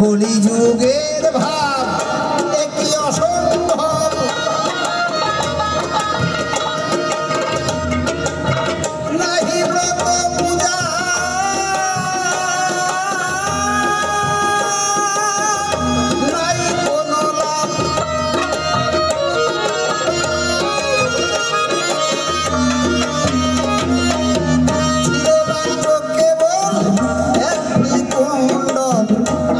কলিযুগের ভাব একই অসম্ভব নাহি ব্রত পূজা নাই কোনো লাভ চিরবাঞ্চ কেবল একটি কুণ্ডল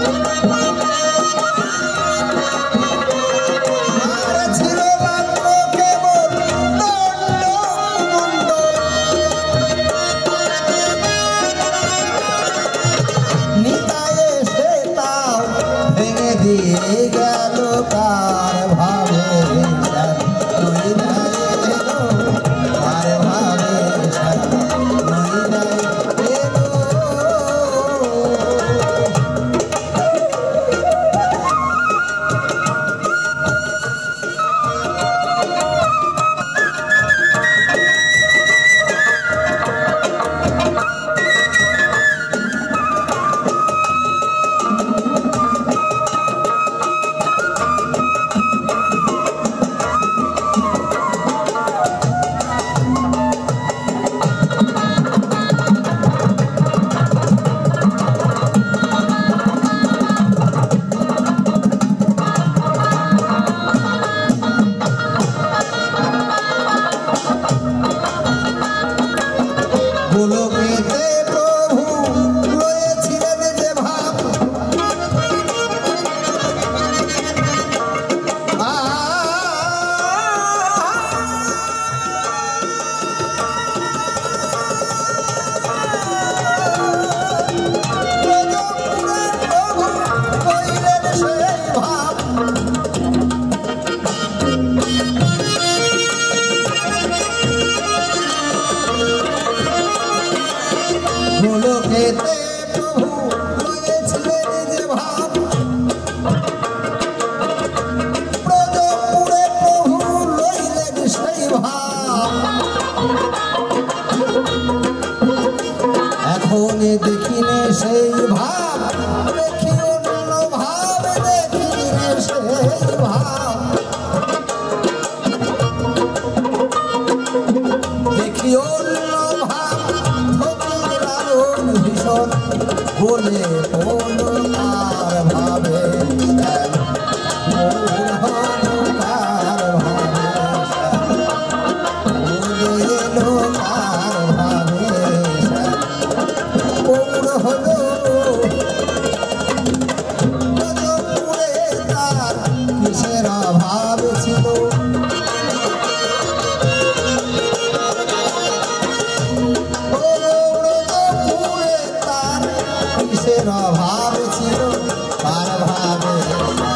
গেল কার ভাবে কার ভাবে গোলকেতে প্রভু লয়েছিলেন যে ভাব প্রভু কইলেন সেই ভাব গোলকেতে প্রভু লয়েছিলেন যে ভাব ব্রজপুরে প্রভু লইলেন সেই ভাব এখন দেখিনে সেই ভাব দেখি অন্য ভাব দেখিনে সেই ভাব দেখি অন্য ভাব ভীষণ বলে কোনো কার ভাবে কার ভাবে কার ভাবে পৌর হলো তার কিসের অভাব ছিল কিসের অভাব ছিল কার ভাবে